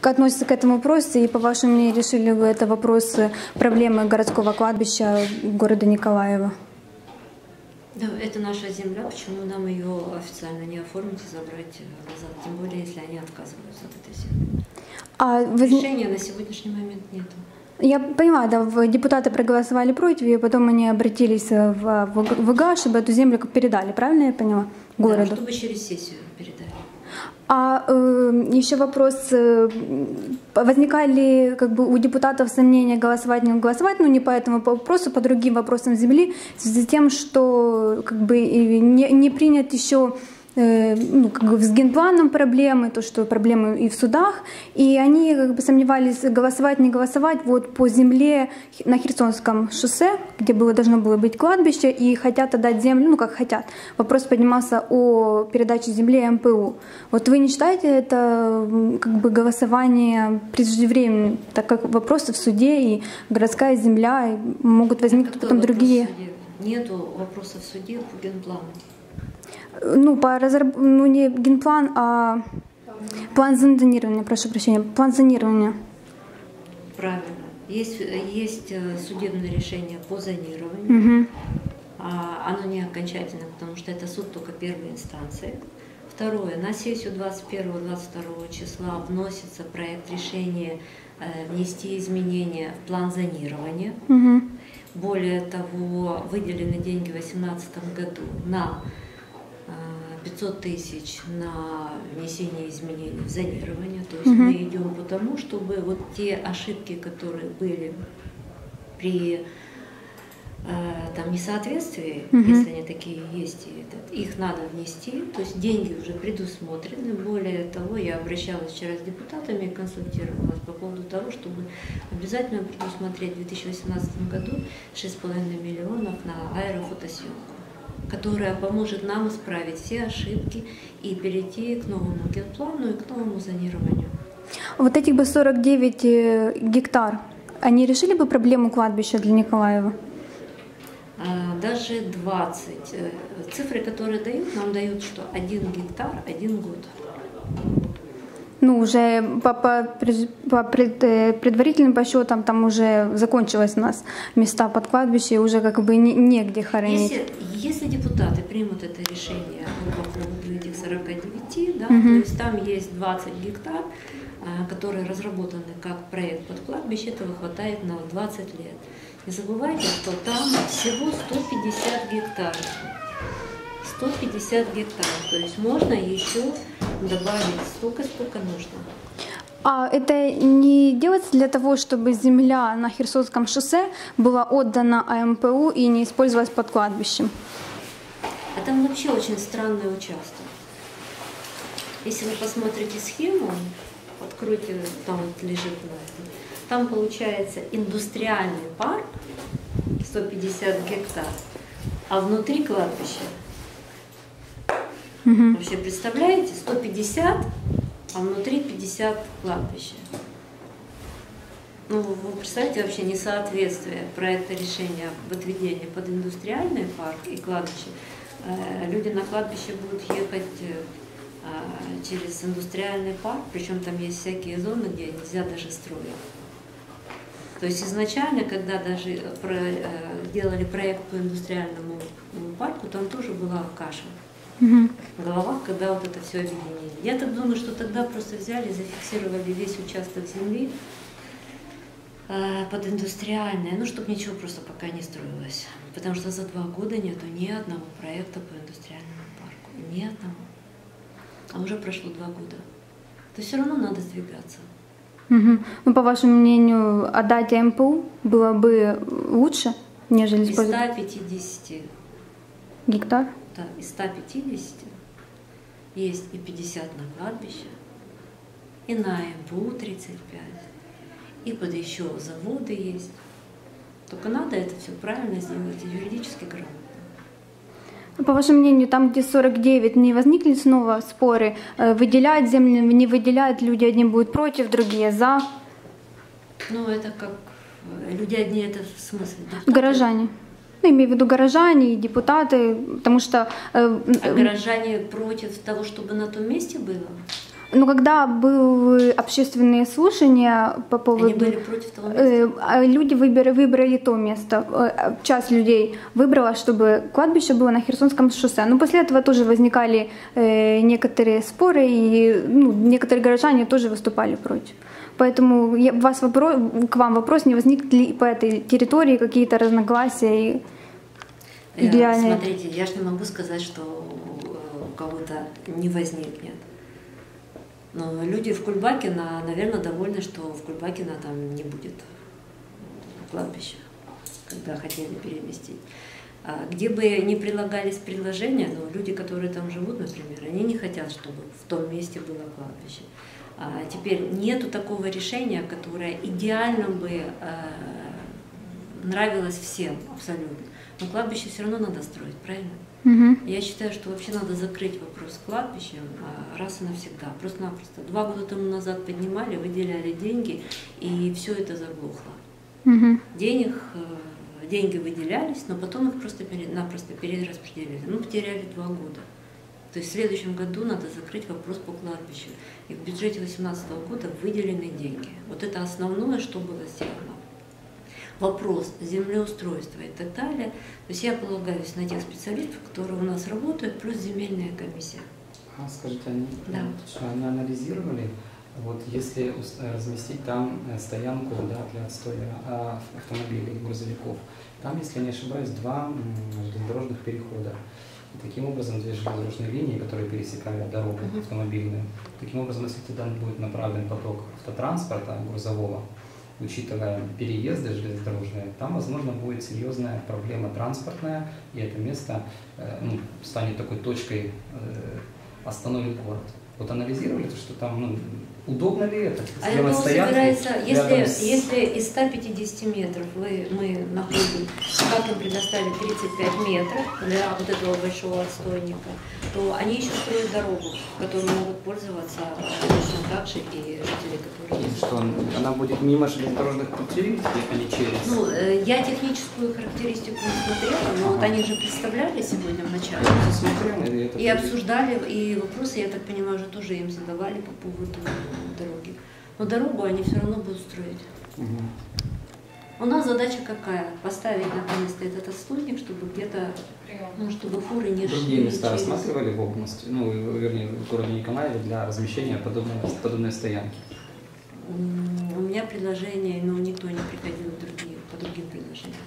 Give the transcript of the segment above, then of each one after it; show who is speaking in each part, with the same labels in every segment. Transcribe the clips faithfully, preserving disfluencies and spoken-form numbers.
Speaker 1: относится к этому вопросу, и, по вашему мнению, решили вы это вопросы проблемы городского кладбища города Николаева?
Speaker 2: Да, это наша земля, почему нам ее официально не оформить и забрать назад, тем более, если они отказываются от этой земли.
Speaker 1: А вы...
Speaker 2: Решения на сегодняшний момент нет.
Speaker 1: Я понимаю, да, депутаты проголосовали против, и потом они обратились в ВГА, чтобы эту землю передали, правильно я поняла, городу?
Speaker 2: Да, чтобы через сессию передали.
Speaker 1: А э, еще вопрос, э, возникали как бы у депутатов сомнения голосовать, не голосовать, ну не по этому вопросу, по другим вопросам земли, в связи с тем, что как бы не, не принят еще ну, как бы с генпланом проблемы, то, что проблемы и в судах, и они как бы сомневались, голосовать, не голосовать вот по земле на Херсонском шоссе, где было, должно было быть кладбище, и хотят отдать землю, ну как хотят. Вопрос поднимался о передаче земли эм пэ у. Вот вы не считаете это как бы голосование преждевременным, так как вопросы в суде и городская земля, и могут возникнуть потом другие...
Speaker 2: Нету вопросов в суде по генплану.
Speaker 1: Ну, по разраб... ну, не генплан, а план зонирования, прошу прощения, план зонирования.
Speaker 2: Правильно. Есть, есть судебное решение по зонированию. Угу. А, оно не окончательное, потому что это суд только первой инстанции. Второе. На сессию двадцать первого — двадцать второго числа вносится проект решения э, внести изменения в план зонирования. Угу. Более того, выделены деньги в две тысячи восемнадцатом году на пятьсот тысяч на внесение изменений в зонирование. То есть mm-hmm. мы идем по тому, чтобы вот те ошибки, которые были при э, там, несоответствии, mm-hmm. если они такие есть, их надо внести. То есть деньги уже предусмотрены. Более того, я обращалась вчера с депутатами и консультировалась по поводу того, чтобы обязательно предусмотреть в две тысячи восемнадцатом году шесть с половиной миллионов на аэрофотосъемку, которая поможет нам исправить все ошибки и перейти к новому генплану и к новому зонированию.
Speaker 1: Вот этих бы сорок девять гектар, они решили бы проблему кладбища для Николаева?
Speaker 2: Даже двадцать. Цифры, которые дают, нам дают, что один гектар, один год.
Speaker 1: Ну, уже по, по, по пред, предварительным подсчетам там уже закончилось у нас места под кладбище, и уже как бы не, негде хоронить.
Speaker 2: Если, если депутаты примут это решение по поводу этих сорока девяти, да,
Speaker 1: угу.
Speaker 2: то есть там есть двадцать гектар, которые разработаны как проект под кладбище, этого хватает на двадцать лет. Не забывайте, что там всего сто пятьдесят гектаров. сто пятьдесят гектаров, то есть можно еще добавить столько, сколько нужно.
Speaker 1: А это не делается для того, чтобы земля на Херсонском шоссе была отдана а эм пэ у и не использовалась под кладбищем?
Speaker 2: Это вообще очень странный участок. Если вы посмотрите схему, откройте, там вот лежит, там получается индустриальный парк сто пятьдесят гектар, а внутри кладбища. Угу. Вообще представляете, сто пятьдесят, а внутри пятьдесят кладбища. Ну, вы представляете вообще несоответствие проекта решения об отведении под индустриальный парк и кладбище. Люди на кладбище будут ехать через индустриальный парк, причем там есть всякие зоны, где нельзя даже строить. То есть изначально, когда даже делали проект по индустриальному парку, там тоже была каша.
Speaker 1: Угу.
Speaker 2: В головах, когда вот это все объединили. Я так думаю, что тогда просто взяли, зафиксировали весь участок земли э, под индустриальное, ну, чтобы ничего просто пока не строилось. Потому что за два года нету ни одного проекта по индустриальному парку. Ни одного. А уже прошло два года. То все равно надо сдвигаться.
Speaker 1: Угу. Ну, по вашему мнению, отдать а эм пэ у было бы лучше, нежели использовать?
Speaker 2: Из ста пятидесяти
Speaker 1: гектар?
Speaker 2: Да, из ста пятидесяти есть и пятьдесят на кладбище, и на а эм пэ у тридцать пять, и под еще заводы есть. Только надо это все правильно сделать и юридически грамотно.
Speaker 1: По вашему мнению, там, где сорок девять, не возникли снова споры? Выделяют землю, не выделяют, люди одни будут против, другие за?
Speaker 2: Ну, это как люди одни, это в смысле?
Speaker 1: Депутаты? Горожане. Ну, имею в виду горожане и депутаты, потому что... Э,
Speaker 2: а горожане против того, чтобы на том месте было?
Speaker 1: Но когда были общественные слушания по поводу...
Speaker 2: Они были против того места?
Speaker 1: Люди выбрали, выбрали то место. Часть людей выбрала, чтобы кладбище было на Херсонском шоссе. Но после этого тоже возникали некоторые споры, и ну, некоторые горожане тоже выступали против. Поэтому я, вас вопрос, к вам вопрос, не возник ли по этой территории какие-то разногласия? Идеальные?
Speaker 2: Смотрите, я же не могу сказать, что у кого-то не возникнет. Но люди в Кульбакино, наверное, довольны, что в Кульбакино там не будет кладбища, когда хотели переместить. А где бы ни прилагались предложения, но люди, которые там живут, например, они не хотят, чтобы в том месте было кладбище. А теперь нету такого решения, которое идеально бы э, нравилось всем абсолютно. Но кладбище все равно надо строить, правильно?
Speaker 1: Угу.
Speaker 2: Я считаю, что вообще надо закрыть вопрос с кладбищем раз и навсегда. Просто-напросто. Два года тому назад поднимали, выделяли деньги, и все это заглохло.
Speaker 1: Угу.
Speaker 2: Денег, деньги выделялись, но потом их просто-напросто перераспределили. Ну, потеряли два года. То есть в следующем году надо закрыть вопрос по кладбищу. И в бюджете две тысячи восемнадцатого года выделены деньги. Вот это основное, что было сделано. Вопрос землеустройства и так далее. То есть я полагаюсь на тех специалистов, которые у нас работают, плюс земельная комиссия.
Speaker 3: А скажите, они,
Speaker 2: да.
Speaker 3: они анализировали, вот если разместить там стоянку, да, для отстоя автомобилей, грузовиков, там, если я не ошибаюсь, два железнодорожных перехода. И таким образом, две железнодорожные линии, которые пересекают дорогу uh-huh. автомобильную, таким образом, если туда будет направлен поток автотранспорта грузового, учитывая переезды железнодорожные, там, возможно, будет серьезная проблема транспортная, и это место э, ну, станет такой точкой, э, остановит город. Вот анализировали то, что там, ну, удобно ли это?
Speaker 2: А это собирается, если, с... если из ста пятидесяти метров вы, мы находим, как им предоставили тридцать пять метров для вот этого большого отстойника, то они еще строят дорогу, которую могут пользоваться точно так же и жители, которые...
Speaker 3: Что, она будет мимо железнодорожных путей, а не через?
Speaker 2: Ну, я техническую характеристику не смотрела, но ага. вот они же представляли сегодня в начале.
Speaker 3: Смотрели,
Speaker 2: и обсуждали, и вопросы, я так понимаю, уже тоже им задавали по поводу дороги. Но дорогу они все равно будут строить.
Speaker 3: Угу.
Speaker 2: У нас задача какая? Поставить наконец-то этот отстойник, чтобы где-то, ну, чтобы фуры не шли.
Speaker 3: Другие места
Speaker 2: через...
Speaker 3: рассматривали в области, ну, вернее, в городе Николаеве для размещения подобной, подобной стоянки?
Speaker 2: У меня предложение, но никто не приходил другие, по другим предложениям.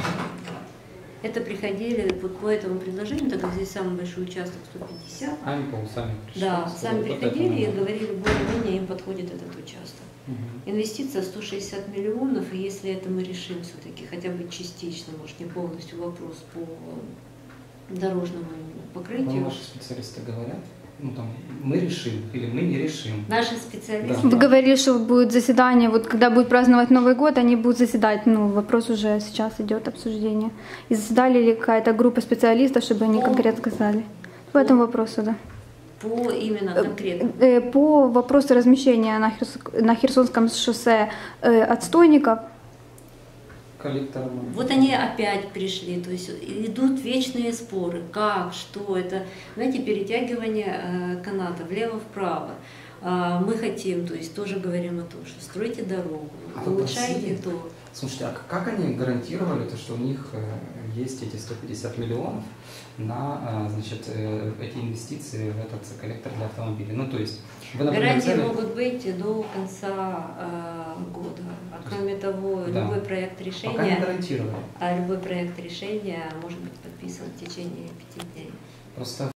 Speaker 2: Это приходили вот по этому предложению, так как здесь самый большой участок сто пятьдесят.
Speaker 3: А они сами пришли.
Speaker 2: Да, сами приходили и говорили, более-менее им подходит этот участок.
Speaker 3: Угу.
Speaker 2: Инвестиция сто шестьдесят миллионов, и если это мы решим все-таки, хотя бы частично, может не полностью, вопрос по дорожному покрытию.
Speaker 3: Вам ваши специалисты говорят? Ну, там, мы решим или мы не решим.
Speaker 2: Наши специалисты.
Speaker 1: Да. Вы говорили, что будет заседание, вот когда будут праздновать Новый год, они будут заседать. Ну, вопрос уже сейчас идет обсуждение. И заседали ли какая-то группа специалистов, чтобы они по... конкретно сказали? По этому вопросу, да.
Speaker 2: По именно конкретно?
Speaker 1: По вопросу размещения на, Херс... на Херсонском шоссе отстойников.
Speaker 3: Коллектором.
Speaker 2: Вот они опять пришли, то есть идут вечные споры, как, что это, знаете, перетягивание э, каната влево-вправо. Э, мы хотим, то есть тоже говорим о том, что стройте дорогу, а улучшайте то.
Speaker 3: Слушайте, а как они гарантировали то, что у них э, есть эти сто пятьдесят миллионов на э, значит, э, эти инвестиции в этот коллектор для автомобилей? Ну, то есть вы, например,
Speaker 2: гарантии
Speaker 3: взяли...
Speaker 2: могут быть до конца э, года. А кроме того, да. любой проект решения,
Speaker 3: пока не гарантировали.
Speaker 2: А любой проект решения может быть подписан в течение пяти дней.
Speaker 3: Просто